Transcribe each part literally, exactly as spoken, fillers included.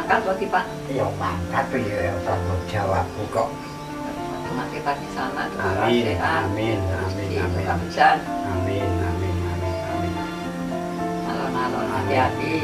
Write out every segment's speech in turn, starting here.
mangkat waktu Pak? Ya mangkat tuh ya tanggung jawabku kok. Mati pagi sana. Amin, amin, amin, amin. Amin, amin, amin, amin. Alon-alon hati-hati.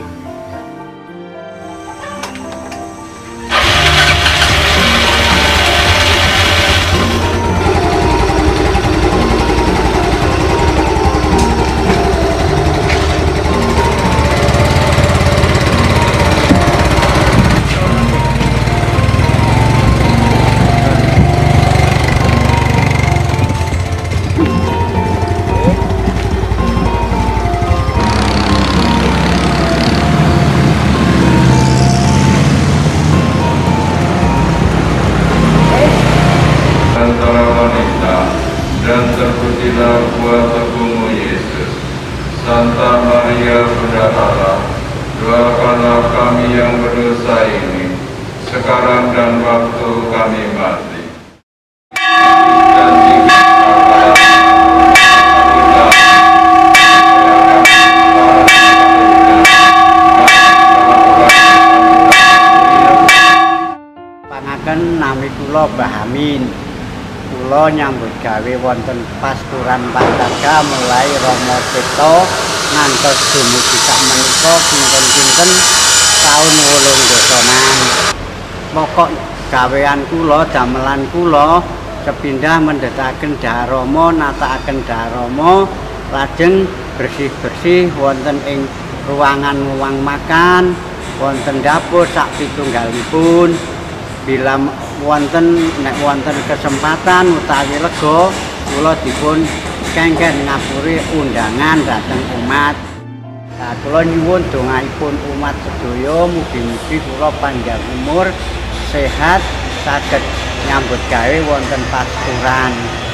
Antara wanita dan terpujilah buah tubuhmu Yesus. Santa Maria Bunda Allah, doakanlah kami yang berdosa ini, sekarang dan waktu kami mati. Dan jika Pangaken nami kula Mbah Amin. Kula nyambut gawe wonten pasturan Pantaga mulai Rama Cipta ngantos dumugi sakmenika kinten-kinten taun wolung dosonan. Pokok gawean kula damelan kula sepindah mendhetaken Dharma, natakaken Dharma, lajeng bersih-bersih wonten ing ruangan ruang makan, wonten dapur sak pitunggalipun. Bila wonten nek wonten kesempatan utawi lega kula dipun kengken ngapuri undangan dhateng umat. Nah, kula nyuwun dongaipun umat sedaya mugi-mugi kula panjang umur, sehat, saged nyambut gawe wonten pasturan.